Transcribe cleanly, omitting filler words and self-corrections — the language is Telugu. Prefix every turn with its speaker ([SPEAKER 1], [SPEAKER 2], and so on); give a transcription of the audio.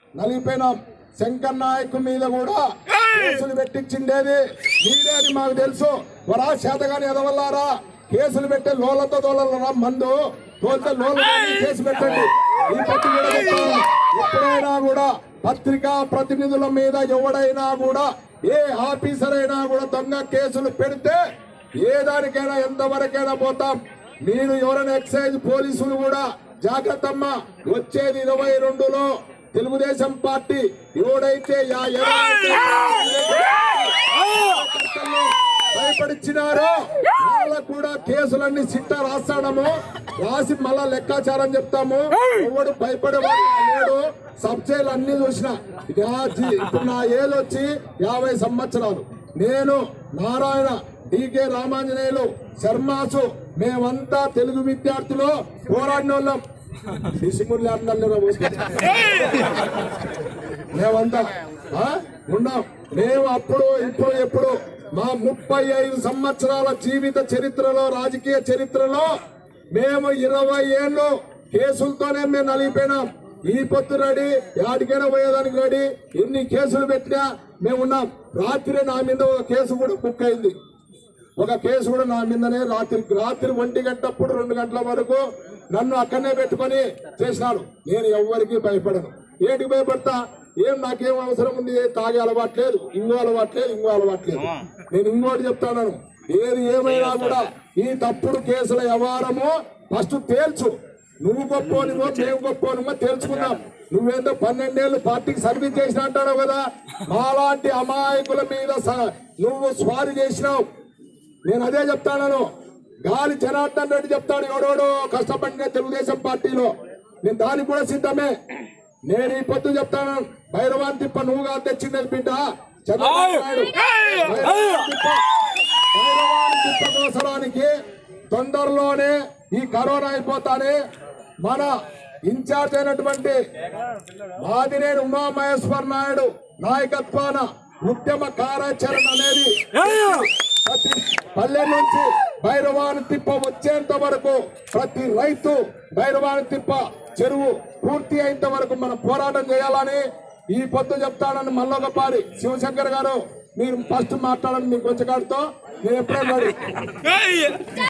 [SPEAKER 1] నలిగిపోయినాం. శంకర్ నాయక్ మీద కూడా కేసులు పెట్టించిండేది మీరే అని మాకు తెలుసు. వరా శాతగాని ఎదవల్లారా కేసులు పెట్టే లోలతో తోలరా మందు తోలితే లోల కేసు పెట్టండి. ఈ పత్తి కూడా ఎప్పుడైనా కూడా పత్రికా ప్రతినిధుల మీద ఎవడైనా కూడా ఏ ఆఫీసర్ అయినా కూడా దొంగ కేసులు పెడితే ఏ దానికైనా ఎంతవరకైనా పోతాం. మీరు ఎవరైనా ఎక్సైజ్ పోలీసులు కూడా జాగ్రత్తమ్మ. వచ్చేది 22లో తెలుగుదేశం పార్టీ ఎవడైతే భయపడిచ్చినారో వాళ్ళకు కూడా కేసులన్నీ సిట్ట రాస్తాడము. రాసి మళ్ళా లెక్కాచారం చెప్తాము. ఎవడు భయపడేవాడు లేడు. సబ్జైలు అన్ని చూసిన. ఇప్పుడు నా ఏజ్ వచ్చి 50 సంవత్సరాలు. నేను నారాయణ డికే రామాంజనేయులు శర్మాసు మేమంతా తెలుగు విద్యార్థులు పోరాడిన వాళ్ళం. మేమంతా ఉన్నాం. మేము అప్పుడు ఇప్పుడు ఎప్పుడు మా 35 సంవత్సరాల జీవిత చరిత్రలో రాజకీయ చరిత్రలో మేము 20 ఏళ్ళు కేసులతోనే మేము నలిగిపోయినాం. ఈ పొత్తు రెడీ యాడికైనా పోయేదానికి రెడీ. ఎన్ని కేసులు పెట్టినా మేము ఉన్నాం. రాత్రి నా మీద ఒక కేసు కూడా బుక్ అయింది. ఒక కేసు కూడా నా మీదనే రాత్రి 1 గంటప్పుడు 2 గంటల వరకు నన్ను అక్కడనే పెట్టుకొని చేసినాడు. నేను ఎవరికి భయపడను. ఏంటికి భయపడతా? ఏం నాకేం అవసరం ఉంది? తాగే అలవాట్లేదు, ఇంకో అలవాట్లేదు, ఇంకో అలవాట్లేదు. నేను ఇంకోటి చెప్తాను, ఏది ఏమైనా కూడా ఈ తప్పుడు కేసుల వ్యవహారము ఫస్ట్ తేల్చు. నువ్వు గొప్పనివో మేము గొప్పనివో తెలుసుకున్నాం. నువ్వేందో 12 ఏళ్ళు పార్టీకి సర్వీస్ చేసిన అంటావు కదా. మాలాంటి అమాయకుల మీద నువ్వు స్వారీ చేసినావు. నేను అదే చెప్తాను. గాలి జనార్దన్ రెడ్డి చెప్తాడు ఎవడోడో కష్టపడిన తెలుగుదేశం పార్టీలో. నేను దానికి కూడా సిద్ధమే. నేను ఈ పొద్దు చెప్తాను, భైరవాన్ తిప్ప నువ్వుగా తెచ్చింది బిడ్డ చంద్రబాబు నాయుడు. భైరవాన్ తిప్ప కోసరానికి తొందరలోనే ఈ కరోనా అయిపోతానే మన ఇన్ఛార్జ్ అయినటువంటి ఆదినేని ఉమామహేశ్వర నాయుడు నాయకత్వాన ఉద్యమ కార్యాచరణ అనేది ప్రతి పల్లె నుంచి భైరవాన్ తిప్ప వచ్చేంత వరకు ప్రతి రైతు భైరవాన్ తిప్ప చెరువు పూర్తి అయ్యేంత వరకు మనం పోరాటం చేయాలని ఈ పొద్దు చెప్తానని మల్లొకపారి శివశంకర్ గారు మీరు ఫస్ట్ మాట్లాడండి. మీకు వచ్చే కాడితో నేను ఎప్పుడైనా